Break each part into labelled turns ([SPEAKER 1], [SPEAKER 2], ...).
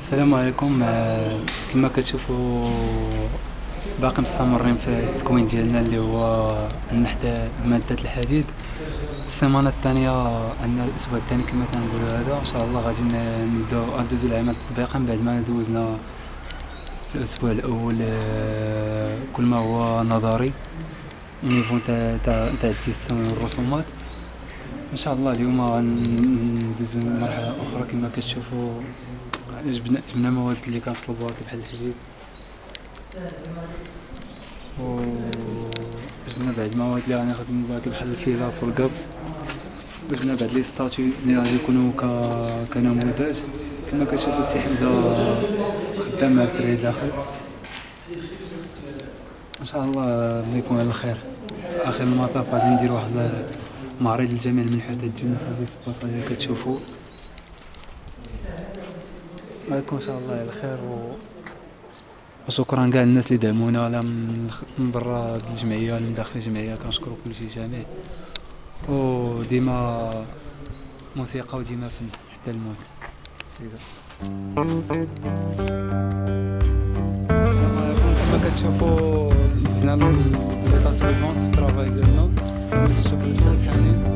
[SPEAKER 1] السلام عليكم. كما كتشوفوا باقي مستمرين في التكوين ديالنا اللي هو النحت مادة الحديد. السيمانة الثانية عندنا الأسبوع الثاني كما كنقولوا هذا إن شاء الله غادي ندوزو العمل تطبيقا بعد ما دوزنا الأسبوع الأول كل ما هو نظري ونيفو تاع الجسم والرسومات. ان شاء الله اليوم غندوزو مرحله اخرى كما كتشوفوا. جبنا مواد اللي كنطلبوها بحال الحديد و جبنا بعض المواد اللي غنخدمو بها بحال الفيلاس والقبض، وجبنا بعض لي ستاتيو اللي غادي يكونوا كنموذج. كما كتشوفوا السي حمزه خدام مع الدراري داخل. ان شاء الله الله يكون على الخير. في اخر المطاف غادي ندير واحد معرض لجميع المنحوتات ديالنا في هذه السباطه اللي كتشوفوا. غيكون ان شاء الله على خير وشكرا كاع الناس اللي دعمونا، لا من برا الجمعيه ولا من داخل الجمعيه. كنشكروا كلشي جميع، وديما موسيقى وديما فن حتى الموت. كما كتشوفوا بدنا لي تصويبون في الترافاي ديالنا. شوفوا الاستاذ حنين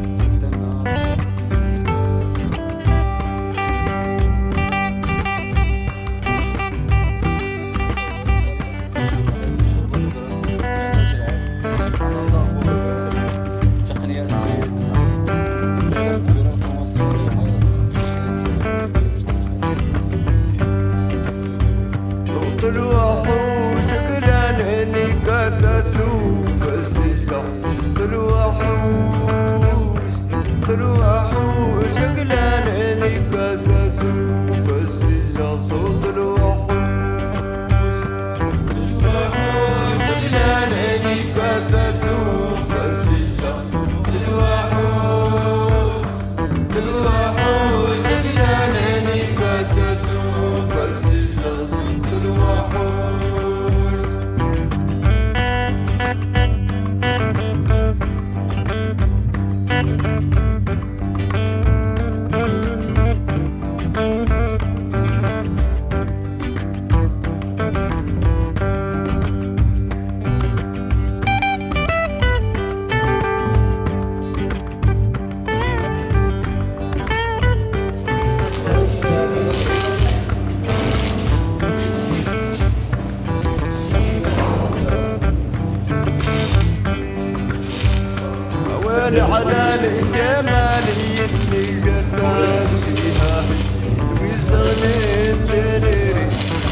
[SPEAKER 2] على الجمال اللي جردان سيهاهي ويزغني الدنيري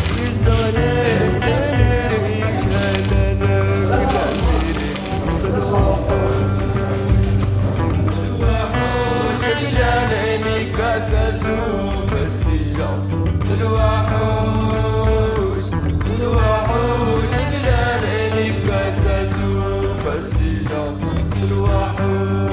[SPEAKER 2] جهلنا كلاميري الوحوش جلاليني كاساسو فالسجاو الوحوش جلاليني كاساسو فالسجاو الوحوش.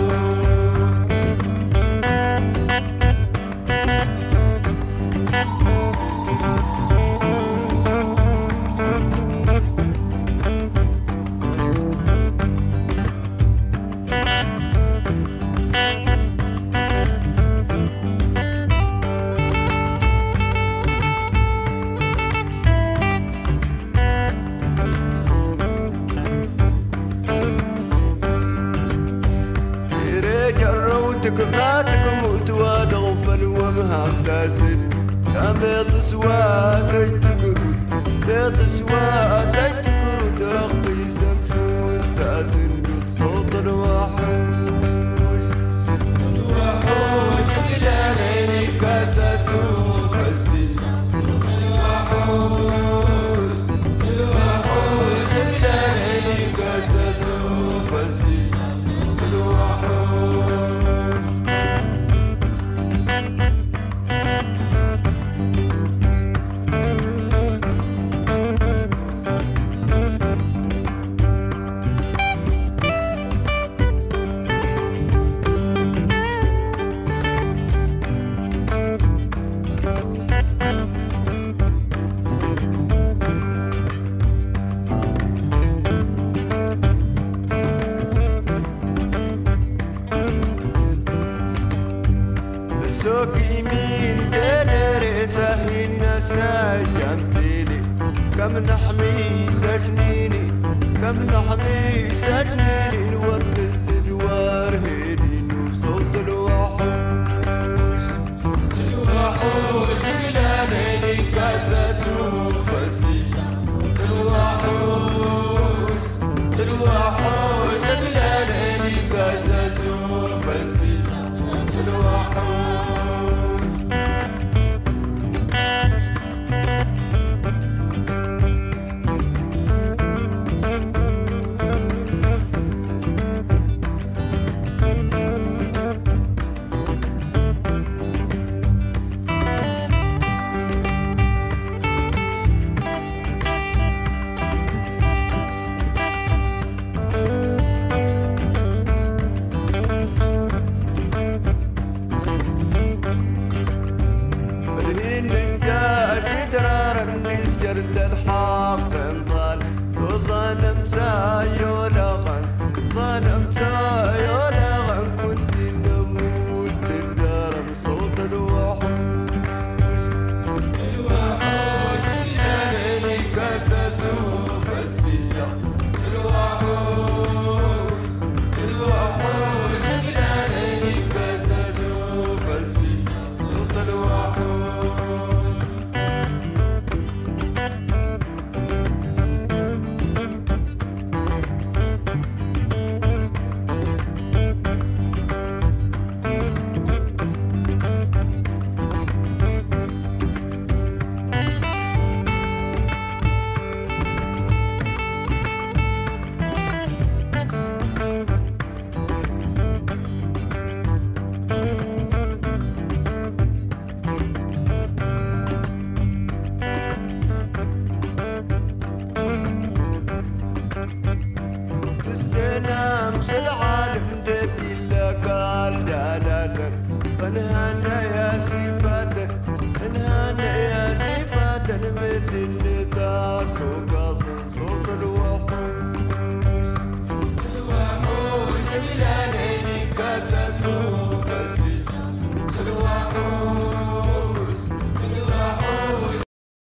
[SPEAKER 2] ما تموت ودغفل ومهم تاسر كان بيض سواد تجكروت رقي سمسون تاسر قد صوت الوحوش قلاليني كاساسو فالسجن الوحوش قلاليني كاساسو فالسجن الوحوش. كم نحمي سجنيني كم نحمي سجنيني نورز الوارهيني وصوت الوحوش الوحوش قلاليني كاسات وفسي الوحوش الوحوش قلاليني كاسات وفسي الوحوش للحق انضل وظلمت يولغن ظلمت يولغن